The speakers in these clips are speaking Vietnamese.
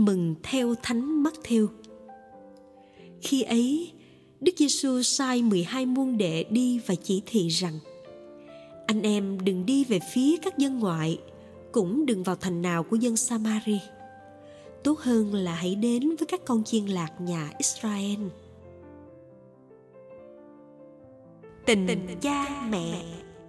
mừng theo Thánh Mắc-thêu. Khi ấy, Đức Giêsu sai 12 môn đệ đi và chỉ thị rằng: anh em đừng đi về phía các dân ngoại, cũng đừng vào thành nào của dân Sa-ma-ri. Tốt hơn là hãy đến với các con chiên lạc nhà Israel. Tình cha mẹ.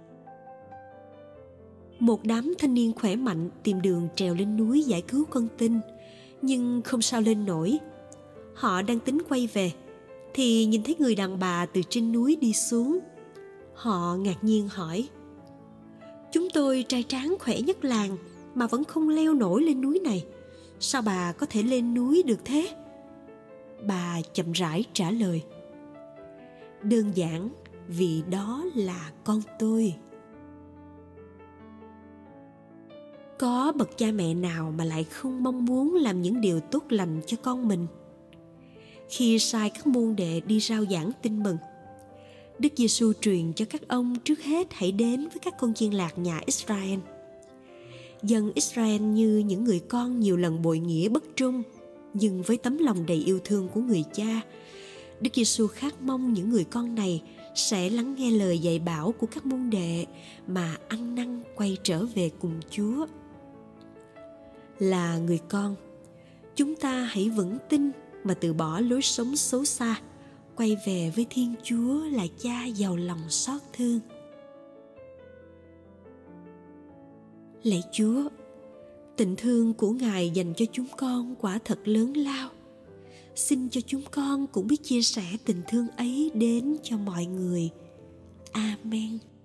Một đám thanh niên khỏe mạnh tìm đường trèo lên núi giải cứu con tin, nhưng không sao lên nổi. Họ đang tính quay về thì nhìn thấy người đàn bà từ trên núi đi xuống. Họ ngạc nhiên hỏi: chúng tôi trai tráng khỏe nhất làng mà vẫn không leo nổi lên núi này, sao bà có thể lên núi được thế? Bà chậm rãi trả lời: đơn giản vì đó là con tôi. Có bậc cha mẹ nào mà lại không mong muốn làm những điều tốt lành cho con mình? Khi sai các môn đệ đi rao giảng tin mừng, Đức Giêsu truyền cho các ông trước hết hãy đến với các con chiên lạc nhà Israel. Dân Israel như những người con nhiều lần bội nghĩa bất trung, nhưng với tấm lòng đầy yêu thương của người cha, Đức Giêsu khát mong những người con này sẽ lắng nghe lời dạy bảo của các môn đệ mà ăn năn quay trở về cùng Chúa. Là người con, chúng ta hãy vững tin mà từ bỏ lối sống xấu xa, quay về với Thiên Chúa là Cha giàu lòng xót thương. Lạy Chúa, tình thương của Ngài dành cho chúng con quả thật lớn lao. Xin cho chúng con cũng biết chia sẻ tình thương ấy đến cho mọi người. Amen.